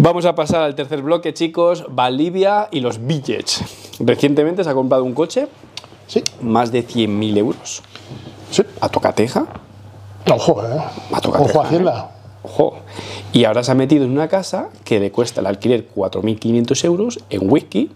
Vamos a pasar al tercer bloque, chicos. Valdivia y los billets. Recientemente se ha comprado un coche. Sí. Más de 100.000 euros. Sí. A tocateja. Ojo, A tocateja, Ojo, Hacienda. Ojo. Y ahora se ha metido en una casa que le cuesta el alquiler 4.500 euros en whisky.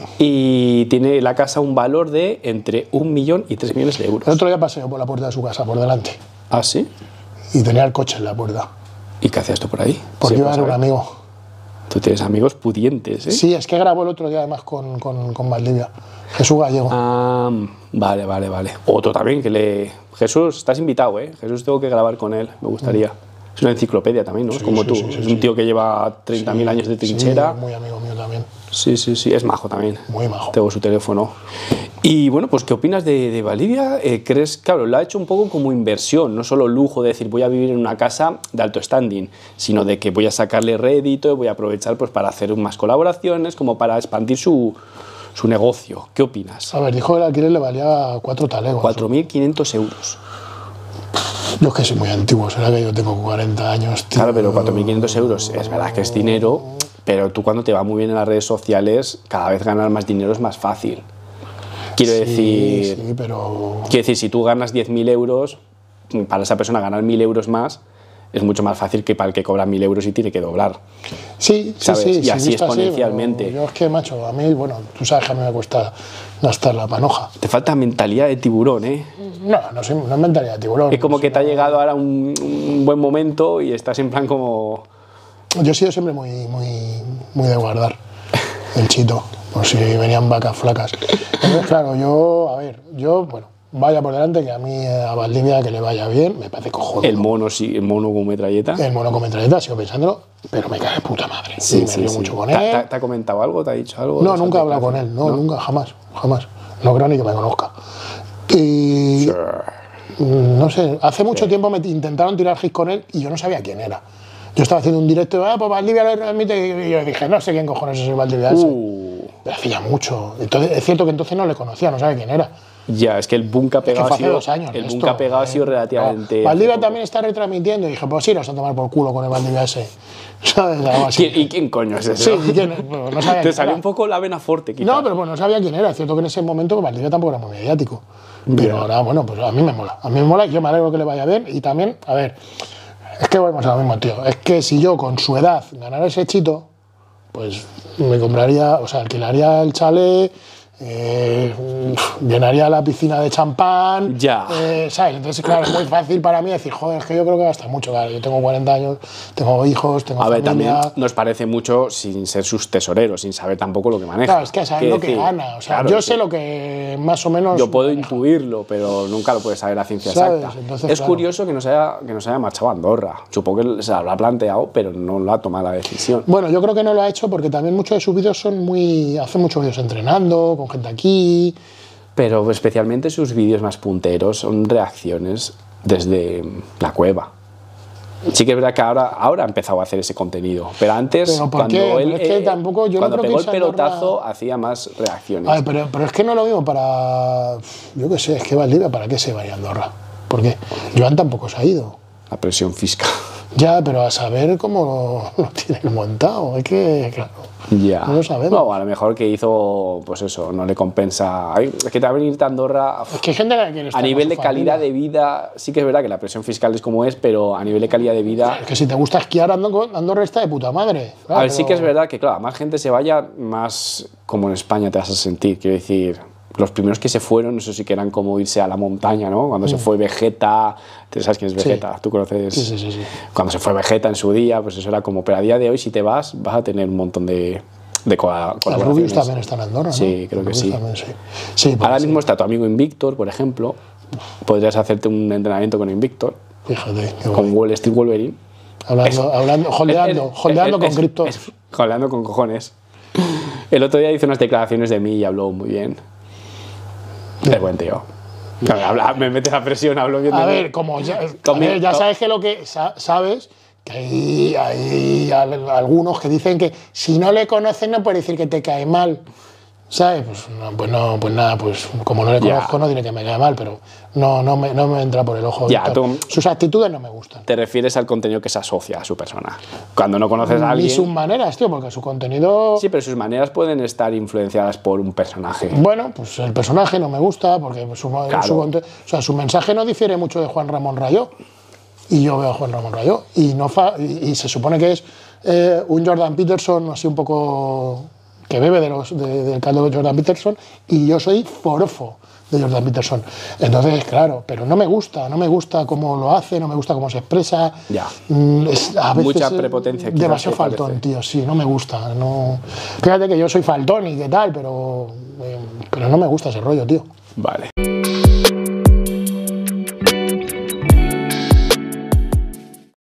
Y tiene la casa un valor de entre 1 millón y 3 millones de euros. El otro día paseo por la puerta de su casa, por delante. ¿Ah, sí? Y tenía el coche en la puerta. ¿Y qué hacías tú por ahí? Porque Sí, iba a ver un amigo. Tú tienes amigos pudientes, ¿eh? Sí, es que grabó el otro día además con Valdivia. Jesús Gallego. Ah, vale. Otro también que le... Jesús, estás invitado, ¿eh? Jesús, tengo que grabar con él, me gustaría. Es una enciclopedia también, ¿no? Sí, Como sí, tú. sí, Es un tío que lleva 30.000 años de trinchera. Sí, muy amigo mío también. Sí, es majo también. Muy majo. Tengo su teléfono. Y bueno, pues ¿qué opinas de Valdivia? ¿Crees? Claro, lo ha hecho un poco como inversión, no solo lujo de decir voy a vivir en una casa de alto standing, sino de que voy a sacarle rédito y voy a aprovechar pues para hacer más colaboraciones, como para expandir su negocio. ¿Qué opinas? A ver, dijo que el alquiler le valía 4 talegos. 4.500 euros. Yo es que soy muy antiguo, será que yo tengo 40 años, tío. Claro, pero 4.500 euros es verdad que es dinero, pero tú cuando te va muy bien en las redes sociales, cada vez ganar más dinero es más fácil. Quiero decir, Sí, pero... Quiero decir, si tú ganas 10.000 euros, para esa persona ganar 1.000 euros más es mucho más fácil que para el que cobra 1.000 euros y tiene que doblar. Sí, ¿sabes? sí, Y así visto exponencialmente. Así, yo es que, macho, a mí, bueno, tú sabes que a mí me cuesta gastar la panoja. Te falta mentalidad de tiburón, ¿eh? No es mentalidad de tiburón. Es como que te ha llegado ahora un buen momento y estás en plan como... Yo he sido siempre muy de guardar el chito, por si venían vacas flacas. Entonces, claro, bueno, vaya por delante que a mí, a Valdivia, que le vaya bien, me parece cojonudo. El mono con metralleta. El mono con metralleta, sigo pensándolo, pero me cae de puta madre. Sí, me río mucho con él. ¿Te ha comentado algo? ¿Te ha dicho algo? No, nunca he hablado con él, no, nunca, jamás. No creo ni que me conozca. Y... no sé, hace mucho tiempo me intentaron tirar hit con él y yo no sabía quién era. Yo estaba haciendo un directo, pues Valdivia lo transmite, y yo dije, no sé quién cojones es el Valdivia ese. Pero hacía mucho. Entonces, es cierto que entonces no le conocía, no sabía quién era. Ya, es que el boom que ha pegado, hace 2 años. el boom que ha pegado ha sido relativamente... Valdivia también está retransmitiendo y dije, pues iros a tomar por culo con el Valdivia ese. ¿Sabes? Algo así. ¿Y quién coño es ese? Sí, ¿quién? Bueno, no sabía Te quién salió era. un poco la vena fuerte, quizás. No, pero bueno, no sabía quién era. Es cierto que en ese momento Valdivia tampoco era muy mediático. Pero ahora, bueno, pues a mí me mola. A mí me mola y yo me alegro que le vaya bien. Y también, a ver, es que volvemos a lo mismo, tío. Es que si yo con su edad ganara ese chito, pues me compraría, o sea, alquilaría el chalet, llenaría la piscina de champán. Ya. ¿Sabes? Entonces, claro, es muy fácil para mí decir, joder, es que yo creo que gasta mucho. Claro, yo tengo 40 años, tengo hijos, tengo A ver, familia. también nos parece mucho sin ser sus tesoreros, sin saber tampoco lo que maneja. Claro, es que saber lo que gana. O sea, claro, yo sé lo que más o menos. Yo puedo maneja. intuirlo, pero nunca lo puedes saber a ciencia ¿Sabes? exacta. Entonces, es claro. curioso que no se haya marchado a Andorra. Supongo que se lo habrá planteado, pero no lo ha tomado la decisión. Bueno, yo creo que no lo ha hecho porque también muchos de sus vídeos hace muchos vídeos entrenando, con gente aquí. Pero especialmente sus vídeos más punteros son reacciones desde la cueva. Sí que es verdad que ahora ha empezado a hacer ese contenido, pero antes, ¿Pero por cuando qué? él Pero es que tampoco, yo cuando no creo pegó que el irse a Andorra- pelotazo hacía más reacciones. A ver, pero es que no lo mismo para... Yo qué sé, es que Valdivia, ¿para qué se va a ir a Andorra? Porque Joan tampoco se ha ido. La presión fiscal. Ya, pero a saber cómo lo tienen montado. Es que, claro, Ya. no lo sabemos. No, a lo mejor que hizo, pues eso, no le compensa. Ay, es que te va a venir a Andorra. Es que hay gente que quiere estar A nivel con de su calidad familia. de vida, sí que es verdad que la presión fiscal es como es, pero a nivel de calidad de vida. Es que si te gusta esquiar, Andorra está de puta madre. A ver, sí que es verdad que, claro, más gente se vaya, más como en España te vas a sentir. Quiero decir, los primeros que se fueron, eso sí que eran como irse a la montaña, ¿no? Cuando se fue Vegeta, ¿tú sabes quién es Vegeta? Sí. ¿Tú conoces? Sí. Cuando se fue Vegeta en su día, pues eso era como, pero a día de hoy, si te vas a tener un montón de El colaboraciones. Rubius también está en Andorra, ¿no? Sí, creo que El Rubius sí. también, sí, pues Ahora sí. mismo está tu amigo Invictor, por ejemplo. Podrías hacerte un entrenamiento con Invictor, Fíjate, qué con guay. Wall Street Wolverine. Holdeando con cripto. Holdeando con cojones. El otro día hizo unas declaraciones de mí y habló muy bien. Es buen tío. Me metes a presión, hablo bien de A mí. ver, como ya sabes que lo que sabes que hay algunos que dicen que si no le conoces no puede decir que te cae mal. ¿sabes? Pues nada, pues como no le conozco, no diré que me cae mal, pero no me entra por el ojo. Sus actitudes no me gustan. Te refieres al contenido que se asocia a su persona. Cuando no conoces a alguien... Ni sus maneras, tío, porque su contenido... Sí, pero sus maneras pueden estar influenciadas por un personaje. Bueno, pues el personaje no me gusta, porque su mensaje no difiere mucho de Juan Ramón Rayó. Y yo veo a Juan Ramón Rayó. Y se supone que es un Jordan Peterson así un poco... que bebe del caldo de Jordan Peterson, y yo soy forofo de Jordan Peterson. Entonces, claro, pero no me gusta cómo lo hace, no me gusta cómo se expresa. Ya. A veces mucha prepotencia. Demasiado faltón, tío, sí, no me gusta. No. Fíjate que yo soy faltón y qué tal, pero no me gusta ese rollo, tío. Vale.